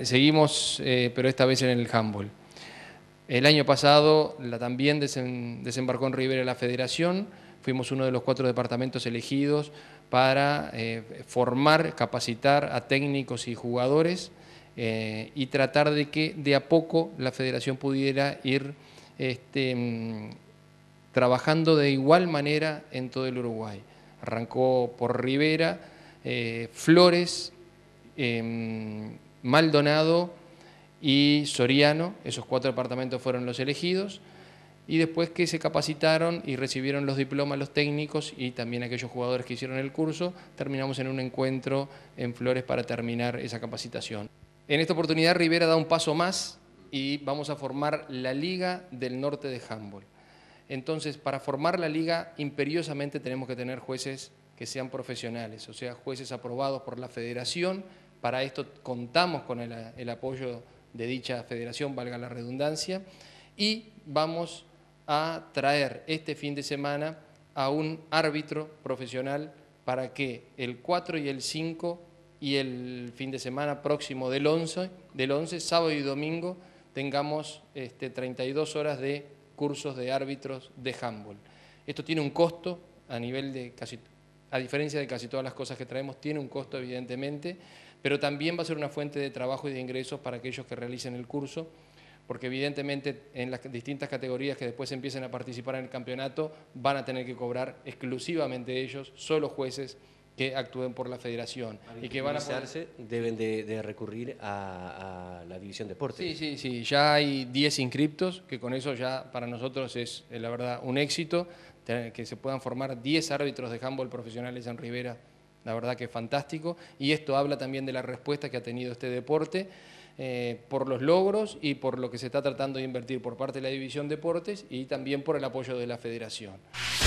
Seguimos, pero esta vez en el handball. El año pasado también desembarcó en Rivera la federación, fuimos uno de los 4 departamentos elegidos para formar, capacitar a técnicos y jugadores y tratar de que de a poco la federación pudiera ir trabajando de igual manera en todo el Uruguay. Arrancó por Rivera, Flores, Maldonado y Soriano, esos 4 departamentos fueron los elegidos, y después que se capacitaron y recibieron los diplomas los técnicos y también aquellos jugadores que hicieron el curso, terminamos en un encuentro en Flores para terminar esa capacitación. En esta oportunidad Rivera da un paso más y vamos a formar la Liga del Norte de Handball. Entonces, para formar la liga, imperiosamente tenemos que tener jueces que sean profesionales, o sea, jueces aprobados por la federación. Para esto contamos con el apoyo de dicha federación, valga la redundancia, y vamos a traer este fin de semana a un árbitro profesional para que el 4 y el 5 y el fin de semana próximo del 11 sábado y domingo, tengamos 32 horas de cursos de árbitros de handball. Esto tiene un costo a nivel de a diferencia de casi todas las cosas que traemos, tiene un costo evidentemente, pero también va a ser una fuente de trabajo y de ingresos para aquellos que realicen el curso, porque evidentemente en las distintas categorías que después empiecen a participar en el campeonato van a tener que cobrar exclusivamente ellos, solo jueces que actúen por la federación. Y que van a poder... deben de recurrir a la división deportes. Sí, ya hay 10 inscriptos, que con eso ya para nosotros es la verdad un éxito, que se puedan formar 10 árbitros de handball profesionales en Rivera, la verdad que es fantástico, y esto habla también de la respuesta que ha tenido este deporte, por los logros y por lo que se está tratando de invertir por parte de la división deportes y también por el apoyo de la federación.